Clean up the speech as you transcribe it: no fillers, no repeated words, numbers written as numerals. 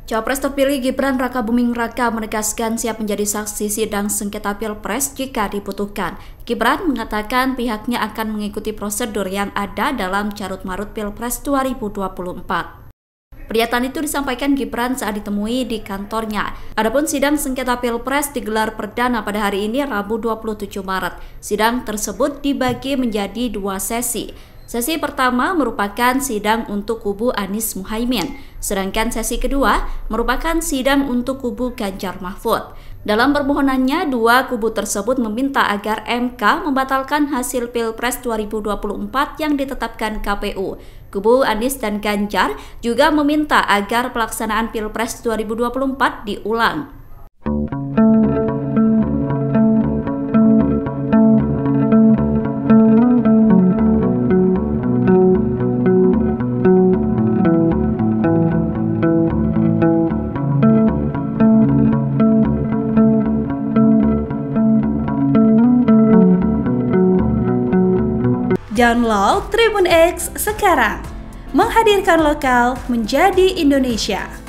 Cawapres terpilih Gibran Rakabuming Raka menegaskan siap menjadi saksi sidang sengketa Pilpres jika dibutuhkan. Gibran mengatakan pihaknya akan mengikuti prosedur yang ada dalam carut-marut Pilpres 2024. Pernyataan itu disampaikan Gibran saat ditemui di kantornya. Adapun sidang sengketa Pilpres digelar perdana pada hari ini Rabu 27 Maret. Sidang tersebut dibagi menjadi dua sesi. Sesi pertama merupakan sidang untuk kubu Anies Muhaimin, sedangkan sesi kedua merupakan sidang untuk kubu Ganjar Mahfud. Dalam permohonannya, dua kubu tersebut meminta agar MK membatalkan hasil Pilpres 2024 yang ditetapkan KPU. Kubu Anies dan Ganjar juga meminta agar pelaksanaan Pilpres 2024 diulang. Download Tribun X sekarang, menghadirkan lokal menjadi Indonesia.